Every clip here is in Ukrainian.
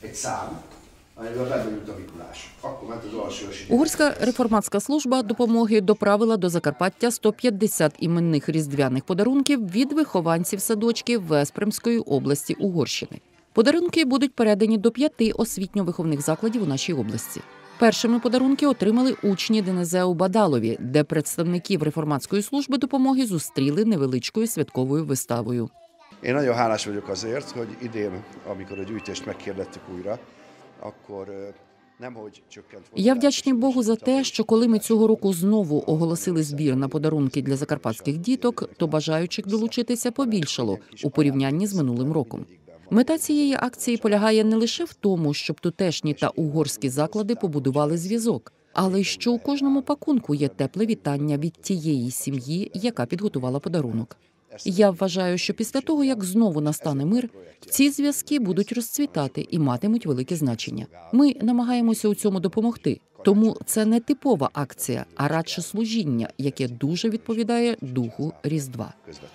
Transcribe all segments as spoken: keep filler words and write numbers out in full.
Угорська реформатська служба допомоги доправила до Закарпаття сто п'ятдесят іменних різдвяних подарунків від вихованців садочків Веспремської області Угорщини. Подарунки будуть передані до п'яти освітньо-виховних закладів у нашій області. Першими подарунки отримали учні ДНЗ у Бадалові, де представників реформатської служби допомоги зустріли невеличкою святковою виставою. Én nagyon hálás vagyok azért, hogy idén, amikor a gyűjtést megkérdettük újra, akkor nemhogy csökkent. Я вдячний Богу за те, що коли ми цього року знову оголосили збір на подарунки для закарпатських діток, то бажаючих долучитися побільшало у порівнянні з минулим роком. Мета цієї акції полягає не лише в тому, щоб тутешні та угорські заклади побудували зв'язок, але й що у кожному пакунку є тепле вітання від тієї сім'ї, яка підготувала подарунок. Я вважаю, що після того, як знову настане мир, ці зв'язки будуть розцвітати і матимуть велике значення. Ми намагаємося у цьому допомогти. Тому це не типова акція, а радше служіння, яке дуже відповідає духу Різдва.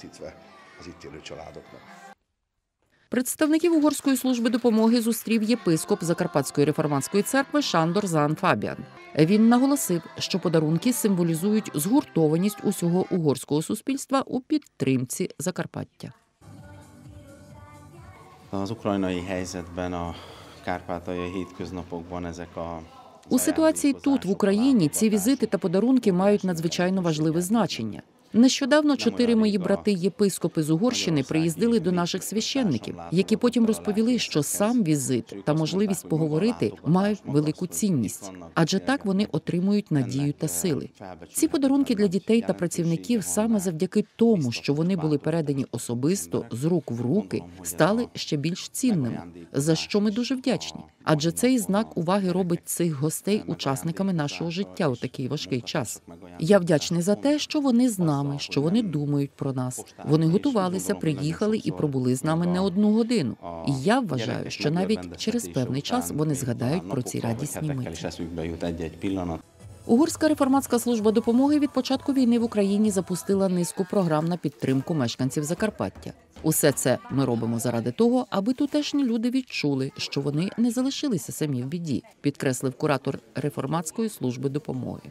Представників Угорської служби допомоги зустрів єпископ Закарпатської реформатської церкви Шандор Зан Фабіан. Він наголосив, що подарунки символізують згуртованість усього угорського суспільства у підтримці Закарпаття. Az ukrajnai helyzetben a kárpátaljai hétköznapokban ezek a У ситуації тут, в Україні, ці візити та подарунки мають надзвичайно важливе значення. Нещодавно чотири мої брати-єпископи з Угорщини приїздили до наших священників, які потім розповіли, що сам візит та можливість поговорити мають велику цінність, адже так вони отримують надію та сили. Ці подарунки для дітей та працівників саме завдяки тому, що вони були передані особисто, з рук в руки, стали ще більш цінними, за що ми дуже вдячні. Адже цей знак уваги робить цих гостей учасниками нашого життя у такий важкий час. Я вдячний за те, що вони з нами, що вони думають про нас. Вони готувалися, приїхали і пробули з нами не одну годину. І я вважаю, що навіть через певний час вони згадають про ці радісні миті. Угорська реформатська служба допомоги від початку війни в Україні запустила низку програм на підтримку мешканців Закарпаття. Усе це ми робимо заради того, аби тутешні люди відчули, що вони не залишилися самі в біді, підкреслив куратор реформатської служби допомоги.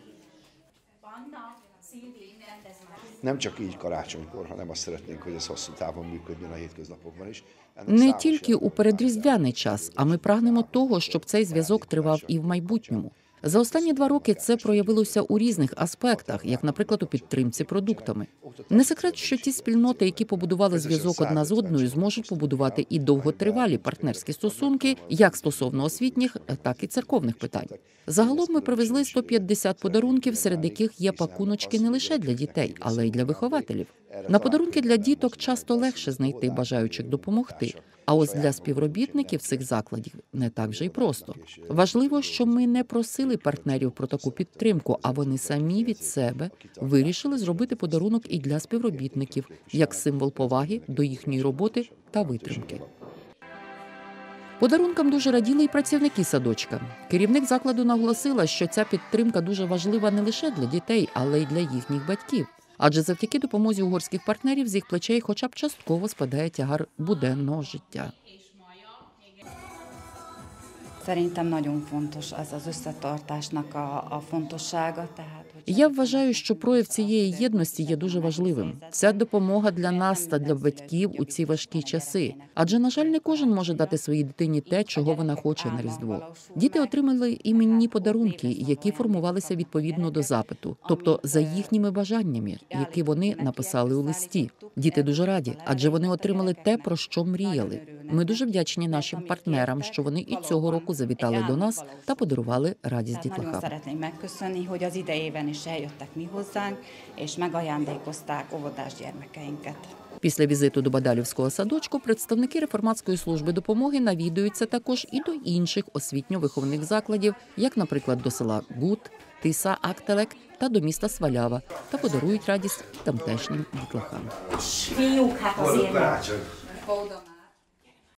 Nem csak így karácsonykor, hanem azt szeretnénk, hogy ez hosszú távon működjön a hétköznapokban is. Не тільки у передріздвяний час, а ми прагнемо того, щоб цей зв'язок тривав і в майбутньому. За останні два роки це проявилося у різних аспектах, як, наприклад, у підтримці продуктами. Не секрет, що ті спільноти, які побудували зв'язок одна з одною, зможуть побудувати і довготривалі партнерські стосунки, як стосовно освітніх, так і церковних питань. Загалом ми привезли сто п'ятдесят подарунків, серед яких є пакуночки не лише для дітей, але й для вихователів. На подарунки для діток часто легше знайти бажаючих допомогти. А ось для співробітників цих закладів не так вже й просто. Важливо, що ми не просили партнерів про таку підтримку, а вони самі від себе вирішили зробити подарунок і для співробітників, як символ поваги до їхньої роботи та витримки. Подарункам дуже раділи і працівники садочка. Керівник закладу наголосила, що ця підтримка дуже важлива не лише для дітей, але й для їхніх батьків. Адже завдяки допомозі угорських партнерів з їх плечей хоча б частково спадає тягар буденного життя. Szerintem nagyon fontos az az összetartásnak a, a fontossága. Tehát, Я вважаю, що прояв цієї єдності є дуже важливим. Ця допомога для нас та для батьків у ці важкі часи. Адже, на жаль, не кожен може дати своїй дитині те, чого вона хоче на Різдво. Діти отримали іменні подарунки, які формувалися відповідно до запиту, тобто за їхніми бажаннями, які вони написали у листі. Діти дуже раді, адже вони отримали те, про що мріяли. Ми дуже вдячні нашим партнерам, що вони і цього року завітали до нас та подарували радість дітлахам. Після візиту до Бадалівського садочку представники реформатської служби допомоги навідуються також і до інших освітньо-виховних закладів, як, наприклад, до села Гут, Тиса, Актелек та до міста Свалява, та подарують радість тамтешнім дітлахам.